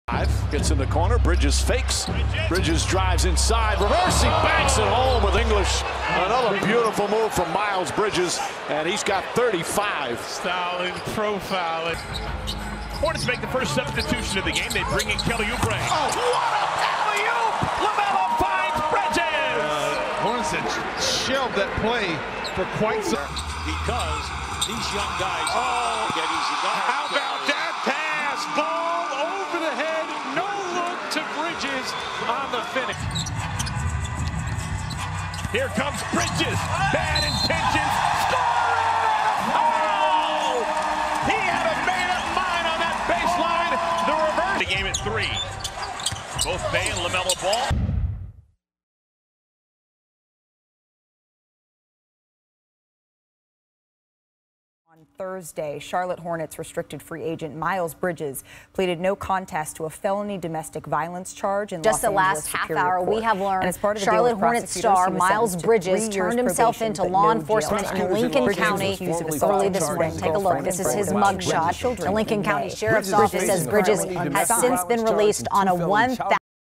Gets in the corner, Bridges fakes, Bridges drives inside, reverse, he banks it home with English. Another beautiful move from Miles Bridges, and he's got 35. Styling, profiling. Hornets make the first substitution of the game. They bring in Kelly Oubre. Oh, what a alley-oop! LaMelo finds Bridges! Hornets had shelved that play for quite some. Because these young guys get easy guys. How about that pass? Ball over the head. No look to Bridges on the finish. Here comes Bridges. Bad intentions. Scoring! Oh! He had a made-up mind on that baseline. The reverse. The game at 3. Both Bey and LaMelo Ball. On Thursday, Charlotte Hornets restricted free agent Miles Bridges pleaded no contest to a felony domestic violence charge in just Los the last Angeles half Superior hour, Court. we have learned Charlotte Hornets star Miles Bridges turned himself into law enforcement in Lincoln County early this morning. Take a look. This is his mugshot. The Lincoln County Sheriff's Office says Bridges has since been released on a $1,000.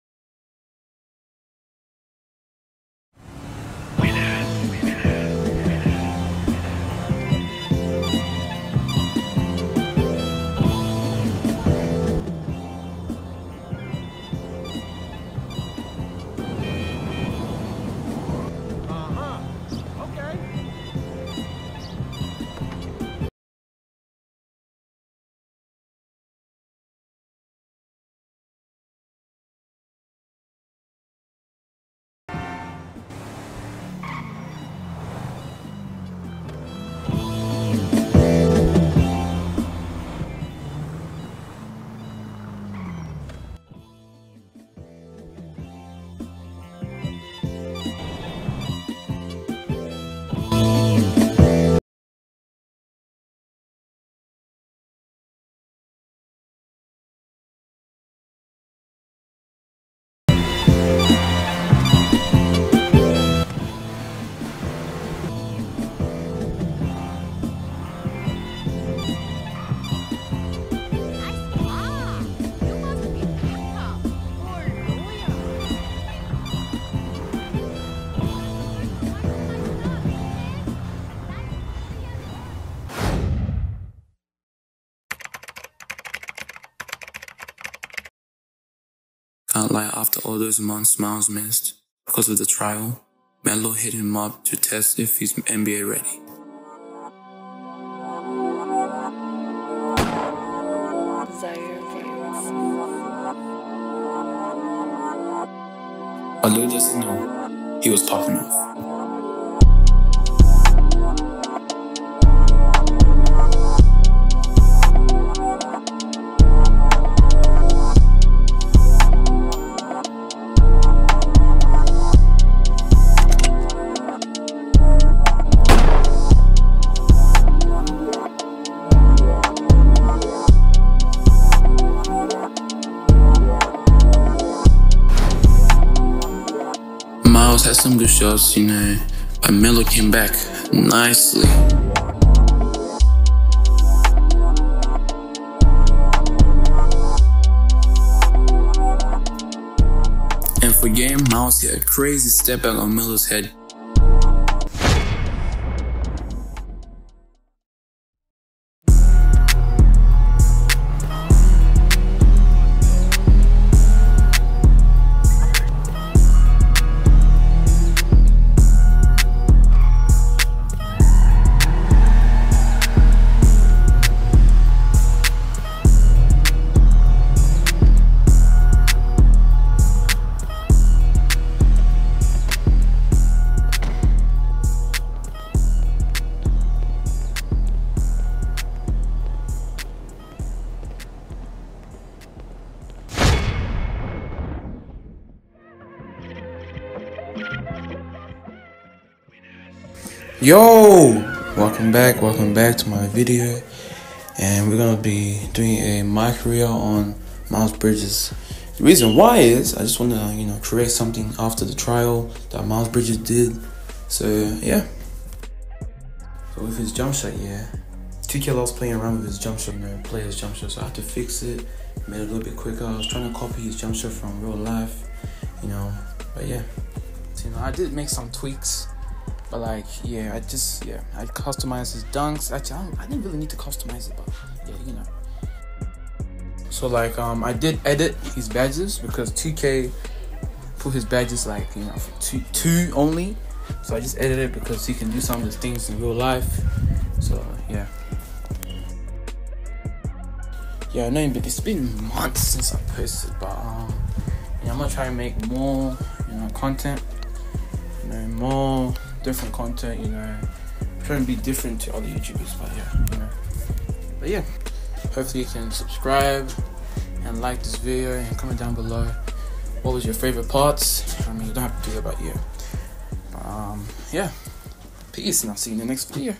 Can't lie, after all those months Miles missed because of the trial, Melo hit him up to test if he's NBA ready. But little does he know, he was popping off. Miles had some good shots, but Melo came back nicely. And for game, Miles hit a crazy step back on Melo's head. Yo, welcome back to my video, and we're gonna be doing a my career on Miles Bridges. The reason why is I just want to create something after the trial that Miles Bridges did. So yeah, so with his jump shot, 2K loves playing around with his jump shot, play his jump shot, so I have to fix it made it a little bit quicker. I was trying to copy his jump shot from real life, you know. But yeah, so, you know, I did make some tweaks. But like, yeah, I customized his dunks. Actually, I didn't really need to customize it, but yeah, you know. So like, I did edit his badges because 2K put his badges like, you know, for two only. So I just edited it because he can do some of these things in real life. So yeah. Yeah, I know it's been months since I posted, but yeah, I'm gonna try and make more, you know, content. You know, more different content, you know, trying to be different to other YouTubers, but yeah, you know. But yeah, hopefully you can subscribe and like this video and comment down below what was your favorite parts. I mean, you don't have to do it about you. Yeah, peace, and I'll see you in the next video.